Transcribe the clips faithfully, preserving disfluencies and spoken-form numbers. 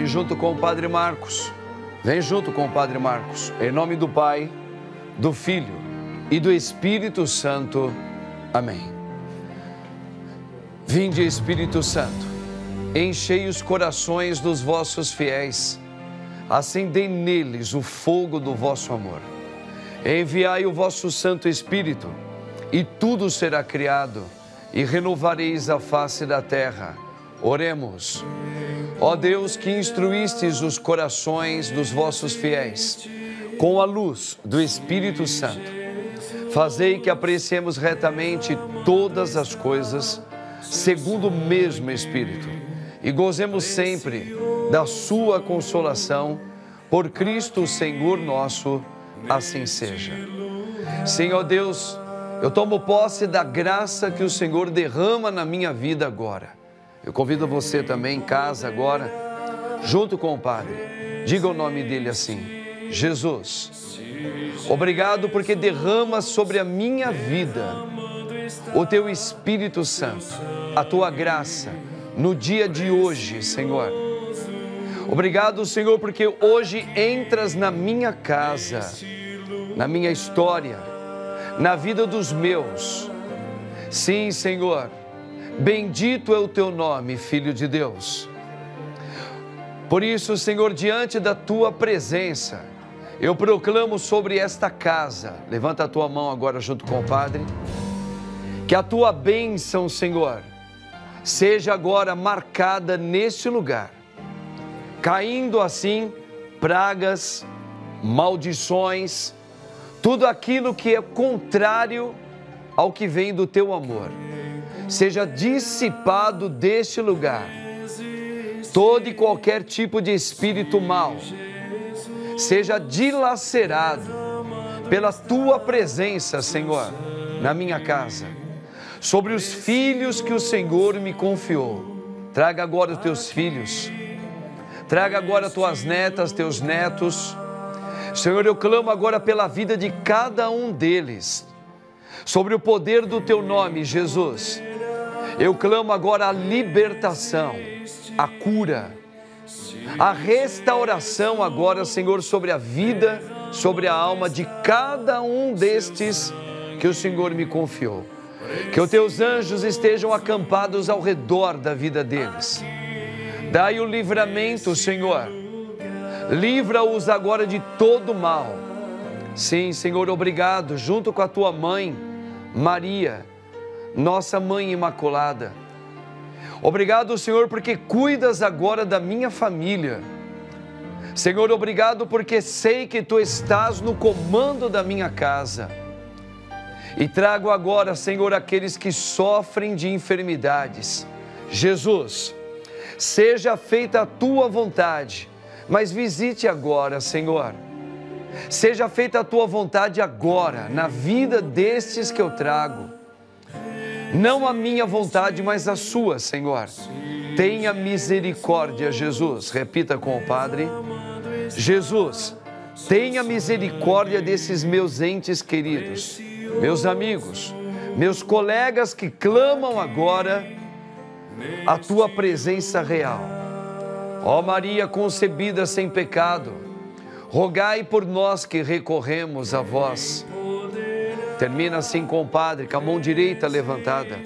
junto com o Padre Marcos. Vem junto com o Padre Marcos. Em nome do Pai, do Filho e do Espírito Santo. Amém. Vinde, Espírito Santo, enchei os corações dos vossos fiéis, acendei neles o fogo do vosso amor. Enviai o vosso Santo Espírito, e tudo será criado, e renovareis a face da terra. Oremos. Ó Deus, que instruístes os corações dos vossos fiéis com a luz do Espírito Santo, fazei que apreciemos retamente todas as coisas segundo o mesmo Espírito e gozemos sempre da sua consolação por Cristo Senhor nosso, assim seja. Senhor Deus, eu tomo posse da graça que o Senhor derrama na minha vida agora. Eu convido você também em casa agora, junto com o Padre, diga o nome dele assim: Jesus, obrigado porque derrama sobre a minha vida o teu Espírito Santo, a tua graça no dia de hoje, Senhor. Obrigado, Senhor, porque hoje entras na minha casa, na minha história, na vida dos meus. Sim, Senhor. Bendito é o teu nome, Filho de Deus. Por isso, Senhor, diante da tua presença, eu proclamo sobre esta casa, levanta a tua mão agora junto com o Padre, que a tua bênção, Senhor, seja agora marcada neste lugar, caindo assim pragas, maldições, tudo aquilo que é contrário ao que vem do teu amor. Seja dissipado deste lugar todo e qualquer tipo de espírito mau, seja dilacerado pela tua presença, Senhor, na minha casa, sobre os filhos que o Senhor me confiou. Traga agora os teus filhos, traga agora tuas netas, teus netos. Senhor, eu clamo agora pela vida de cada um deles, sobre o poder do teu nome, Jesus. Eu clamo agora a libertação, a cura, a restauração agora, Senhor, sobre a vida, sobre a alma de cada um destes que o Senhor me confiou. Que os teus anjos estejam acampados ao redor da vida deles. Dai o livramento, Senhor. Livra-os agora de todo mal. Sim, Senhor, obrigado, junto com a tua mãe, Maria, nossa Mãe Imaculada. Obrigado, Senhor, porque cuidas agora da minha família. Senhor, obrigado porque sei que tu estás no comando da minha casa. E trago agora, Senhor, aqueles que sofrem de enfermidades. Jesus, seja feita a tua vontade, mas visite agora, Senhor. Seja feita a tua vontade agora, na vida destes que eu trago. Não a minha vontade, mas a sua, Senhor. Tenha misericórdia, Jesus. Repita com o Padre. Jesus, tenha misericórdia desses meus entes queridos, meus amigos, meus colegas que clamam agora a tua presença real. Ó Maria concebida sem pecado, rogai por nós que recorremos a vós. Termina assim com o Padre, com a mão direita levantada,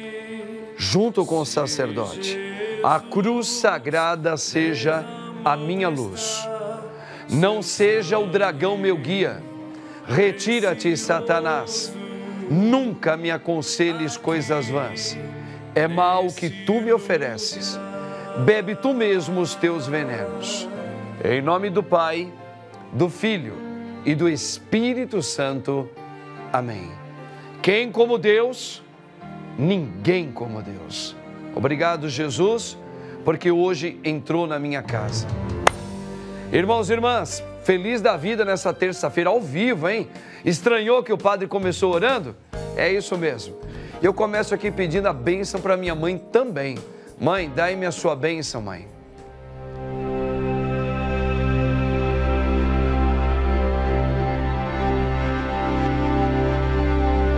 junto com o sacerdote. A cruz sagrada seja a minha luz. Não seja o dragão meu guia. Retira-te, Satanás. Nunca me aconselhes coisas vãs. É mal o que tu me ofereces. Bebe tu mesmo os teus venenos. Em nome do Pai, do Filho e do Espírito Santo. Amém. Quem como Deus? Ninguém como Deus. Obrigado, Jesus, porque hoje entrou na minha casa. Irmãos e irmãs, feliz da vida nessa terça-feira, ao vivo, hein? Estranhou que o padre começou orando? É isso mesmo. Eu começo aqui pedindo a bênção para minha mãe também. Mãe, dai-me a sua bênção, mãe.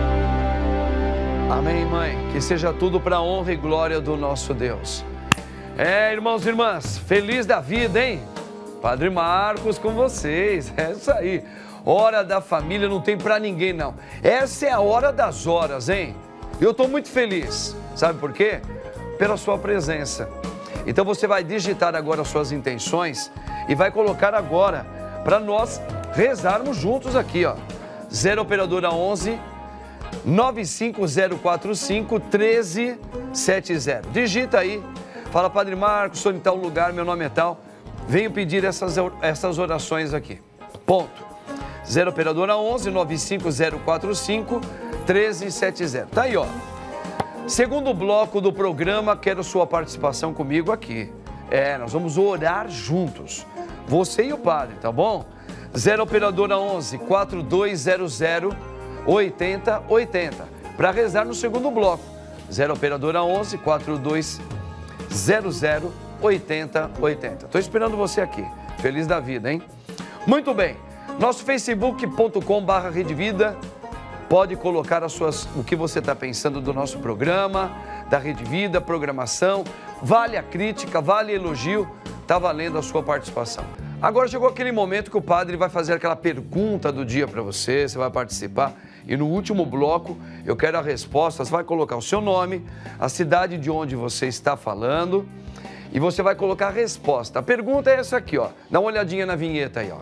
Amém, mãe. Que seja tudo para a honra e glória do nosso Deus. É, irmãos e irmãs, feliz da vida, hein? Padre Marcos com vocês, é isso aí. Hora da família não tem pra ninguém, não. Essa é a hora das horas, hein? Eu tô muito feliz, sabe por quê? Pela sua presença. Então você vai digitar agora as suas intenções e vai colocar agora para nós rezarmos juntos aqui, ó. zero operadora onze, nove cinco zero quatro cinco, um três sete zero. Digita aí. Fala, Padre Marcos, sou em tal lugar, meu nome é tal. Venho pedir essas, essas orações aqui. Ponto. zero operadora onze, nove cinco zero quatro cinco, um três sete zero. Tá aí, ó. Segundo bloco do programa, quero sua participação comigo aqui. É, nós vamos orar juntos. Você e o padre, tá bom? zero operadora onze, quatro dois zero zero, oito zero oito zero. Para rezar no segundo bloco. zero operadora onze, quatro dois zero zero, oito zero oito zero. Estou esperando você aqui. Feliz da vida, hein? Muito bem. Nosso facebook ponto com barra Rede Vida. Pode colocar as suas, o que você está pensando do nosso programa, da Rede Vida, programação. Vale a crítica, vale elogio. Está valendo a sua participação. Agora chegou aquele momento que o padre vai fazer aquela pergunta do dia para você. Você vai participar. E no último bloco, eu quero a resposta. Você vai colocar o seu nome, a cidade de onde você está falando. E você vai colocar a resposta. A pergunta é essa aqui, ó. Dá uma olhadinha na vinheta aí, ó.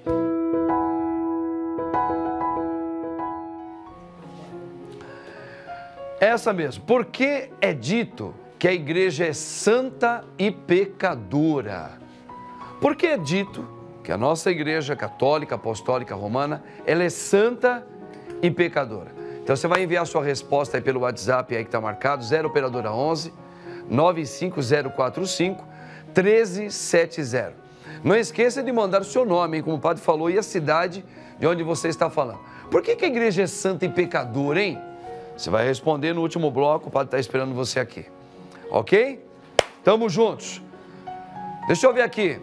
Essa mesmo. Por que é dito que a igreja é santa e pecadora? Por que é dito que a nossa igreja católica, apostólica, romana, ela é santa e pecadora? Então você vai enviar a sua resposta aí pelo WhatsApp aí que está marcado, zero operadora onze, nove cinco zero quatro cinco, um três sete zero. Não esqueça de mandar o seu nome, hein, como o padre falou, e a cidade de onde você está falando. Por que que a igreja é santa e pecadora, hein? Você vai responder no último bloco, o padre está esperando você aqui. Ok? Tamo juntos. Deixa eu ver aqui.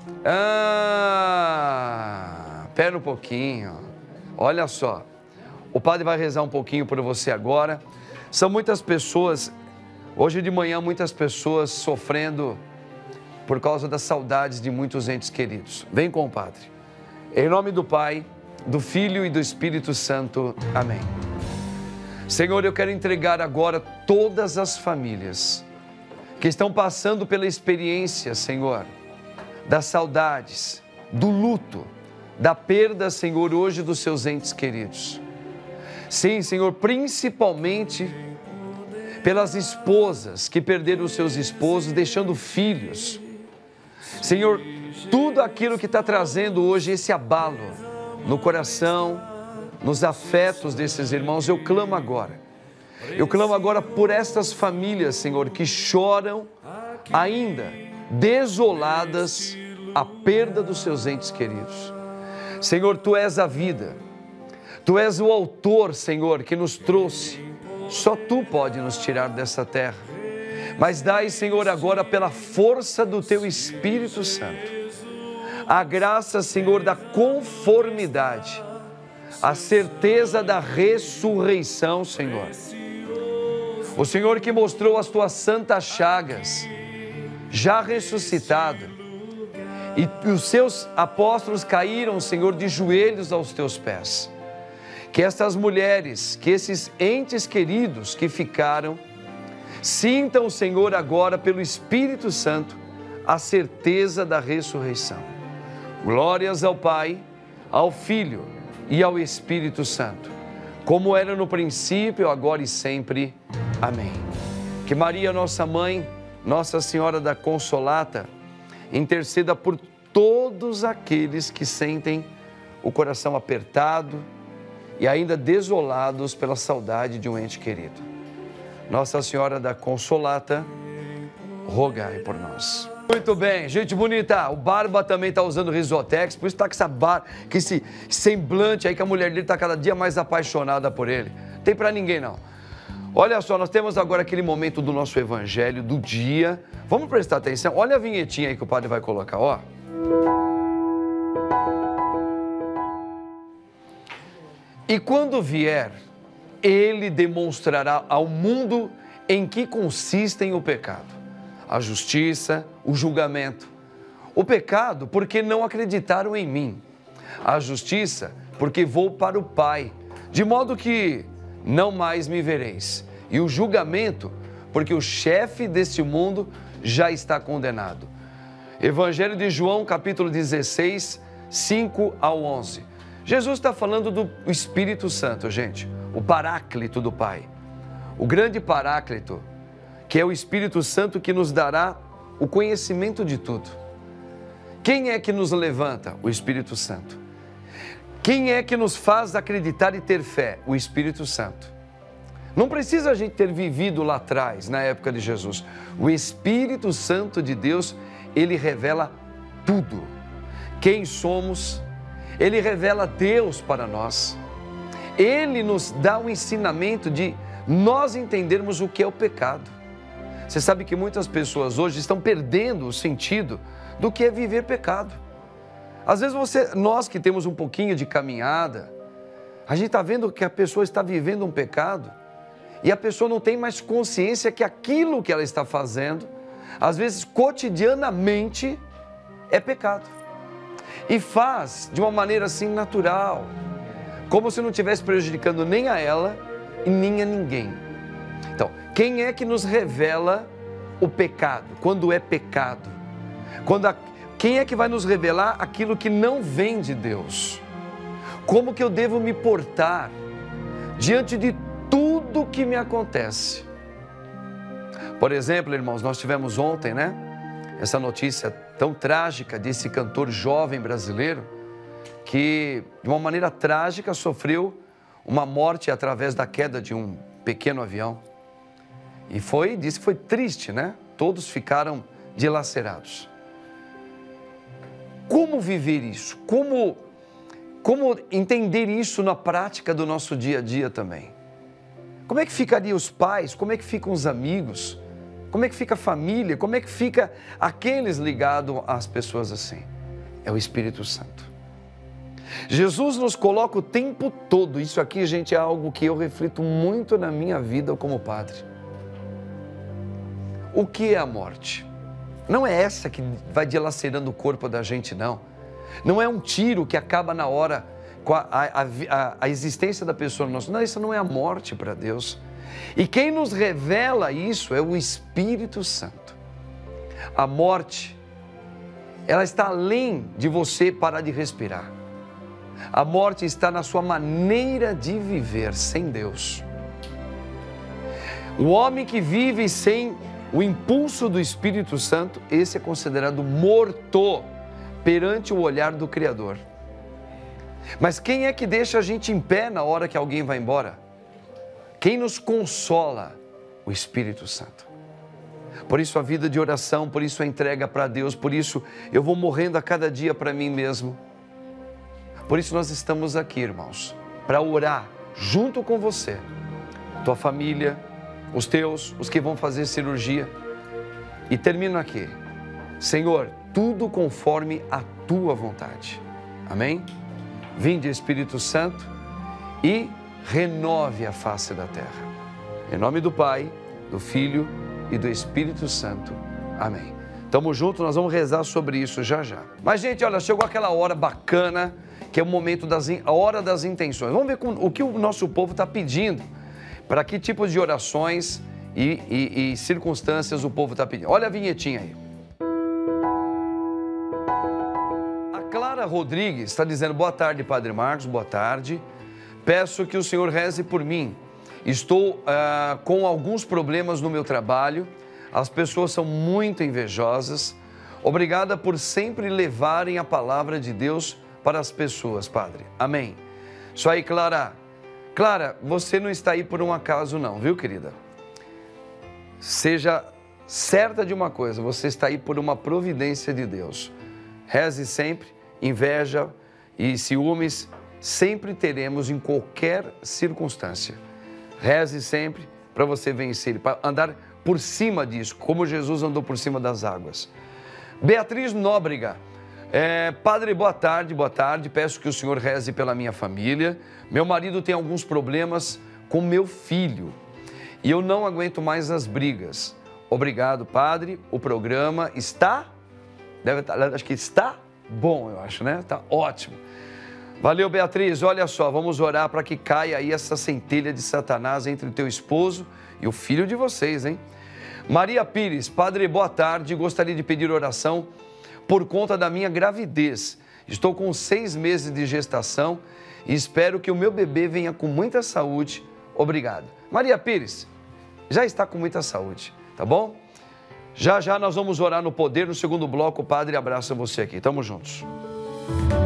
Ah, pera um pouquinho. Olha só. O padre vai rezar um pouquinho por você agora. São muitas pessoas, hoje de manhã, muitas pessoas sofrendo por causa das saudades de muitos entes queridos. Vem com o padre. Em nome do Pai, do Filho e do Espírito Santo. Amém. Senhor, eu quero entregar agora todas as famílias que estão passando pela experiência, Senhor, das saudades, do luto, da perda, Senhor, hoje dos seus entes queridos. Sim, Senhor, principalmente pelas esposas que perderam os seus esposos, deixando filhos. Senhor, tudo aquilo que está trazendo hoje esse abalo no coração, nos afetos desses irmãos, eu clamo agora. Eu clamo agora por estas famílias, Senhor, que choram ainda, desoladas, a perda dos seus entes queridos. Senhor, Tu és a vida. Tu és o autor, Senhor, que nos trouxe. Só Tu pode nos tirar dessa terra. Mas dai, Senhor, agora pela força do Teu Espírito Santo, a graça, Senhor, da conformidade, a certeza da ressurreição, Senhor. O Senhor que mostrou as Tuas santas chagas, já ressuscitado, e os Seus apóstolos caíram, Senhor, de joelhos aos Teus pés. Que estas mulheres, que esses entes queridos que ficaram, sintam, Senhor, agora pelo Espírito Santo, a certeza da ressurreição. Glórias ao Pai, ao Filho e ao Espírito Santo, como era no princípio, agora e sempre. Amém. Que Maria, nossa mãe, Nossa Senhora da Consolata, interceda por todos aqueles que sentem o coração apertado e ainda desolados pela saudade de um ente querido. Nossa Senhora da Consolata, rogai por nós. Muito bem, gente bonita, o Barba também está usando Risotex, por isso está com essa barba, com esse semblante aí que a mulher dele está cada dia mais apaixonada por ele. Não tem para ninguém não. Olha só, nós temos agora aquele momento do nosso evangelho do dia. Vamos prestar atenção, olha a vinhetinha aí que o padre vai colocar, ó. E quando vier, ele demonstrará ao mundo em que consistem o pecado, a justiça, o julgamento. O pecado, porque não acreditaram em mim. A justiça, porque vou para o Pai, de modo que não mais me vereis. E o julgamento, porque o chefe deste mundo já está condenado. Evangelho de João, capítulo dezesseis, cinco ao onze. Jesus está falando do Espírito Santo, gente, o Paráclito do Pai. O grande Paráclito, que é o Espírito Santo que nos dará o conhecimento de tudo. Quem é que nos levanta? O Espírito Santo. Quem é que nos faz acreditar e ter fé? O Espírito Santo. Não precisa a gente ter vivido lá atrás, na época de Jesus. O Espírito Santo de Deus, ele revela tudo. Quem somos, ele revela Deus para nós. Ele nos dá o ensinamento de nós entendermos o que é o pecado. Você sabe que muitas pessoas hoje estão perdendo o sentido do que é viver pecado. Às vezes você, nós que temos um pouquinho de caminhada, a gente está vendo que a pessoa está vivendo um pecado e a pessoa não tem mais consciência que aquilo que ela está fazendo, às vezes cotidianamente, é pecado. E faz de uma maneira assim natural, como se não estivesse prejudicando nem a ela e nem a ninguém. Então, quem é que nos revela o pecado? Quando é pecado? Quando a, quem é que vai nos revelar aquilo que não vem de Deus? Como que eu devo me portar diante de tudo que me acontece? Por exemplo, irmãos, nós tivemos ontem, né? Essa notícia tão trágica desse cantor jovem brasileiro que, de uma maneira trágica, sofreu uma morte através da queda de um pequeno avião. E foi, disse que foi triste, né? Todos ficaram dilacerados. Como viver isso? Como, como entender isso na prática do nosso dia a dia também? Como é que ficariam os pais? Como é que ficam os amigos? Como é que fica a família? Como é que fica aqueles ligados às pessoas assim? É o Espírito Santo. Jesus nos coloca o tempo todo. Isso aqui, gente, é algo que eu reflito muito na minha vida como padre. O que é a morte? Não é essa que vai dilacerando o corpo da gente, não. Não é um tiro que acaba na hora com a, a, a, a existência da pessoa no nosso. Não, isso não é a morte para Deus. E quem nos revela isso é o Espírito Santo. A morte, ela está além de você parar de respirar. A morte está na sua maneira de viver sem Deus. O homem que vive sem o impulso do Espírito Santo, esse é considerado morto perante o olhar do Criador. Mas quem é que deixa a gente em pé na hora que alguém vai embora? Quem nos consola? O Espírito Santo. Por isso a vida de oração, por isso a entrega para Deus, por isso eu vou morrendo a cada dia para mim mesmo. Por isso nós estamos aqui, irmãos, para orar junto com você, tua família, os teus, os que vão fazer cirurgia. E termino aqui. Senhor, tudo conforme a tua vontade. Amém? Vinde, Espírito Santo, e renove a face da terra. Em nome do Pai, do Filho e do Espírito Santo. Amém. Tamo junto, nós vamos rezar sobre isso já já. Mas, gente, olha, chegou aquela hora bacana, que é o momento das, a hora das intenções. Vamos ver com, o que o nosso povo está pedindo, para que tipos de orações e, e, e circunstâncias o povo está pedindo. Olha a vinhetinha aí. A Clara Rodrigues está dizendo, boa tarde, Padre Marcos, boa tarde. Peço que o Senhor reze por mim. Estou ah, com alguns problemas no meu trabalho, as pessoas são muito invejosas. Obrigada por sempre levarem a palavra de Deus para as pessoas, Padre. Amém. Isso aí, Clara. Clara, você não está aí por um acaso não, viu, querida? Seja certa de uma coisa, você está aí por uma providência de Deus. Reze sempre, inveja e ciúmes sempre teremos em qualquer circunstância. Reze sempre para você vencer, para andar por cima disso, como Jesus andou por cima das águas. Beatriz Nóbrega. É, padre, boa tarde, boa tarde. Peço que o senhor reze pela minha família. Meu marido tem alguns problemas com meu filho e eu não aguento mais as brigas. Obrigado, padre. O programa está, deve estar, acho que está bom, eu acho, né? Está ótimo. Valeu, Beatriz. Olha só, vamos orar para que caia aí essa centelha de Satanás entre o teu esposo e o filho de vocês, hein? Maria Pires, padre, boa tarde. Gostaria de pedir oração por conta da minha gravidez. Estou com seis meses de gestação e espero que o meu bebê venha com muita saúde. Obrigado. Maria Pires, já está com muita saúde, tá bom? Já já nós vamos orar no poder. No segundo bloco, o padre abraça você aqui. Tamo juntos.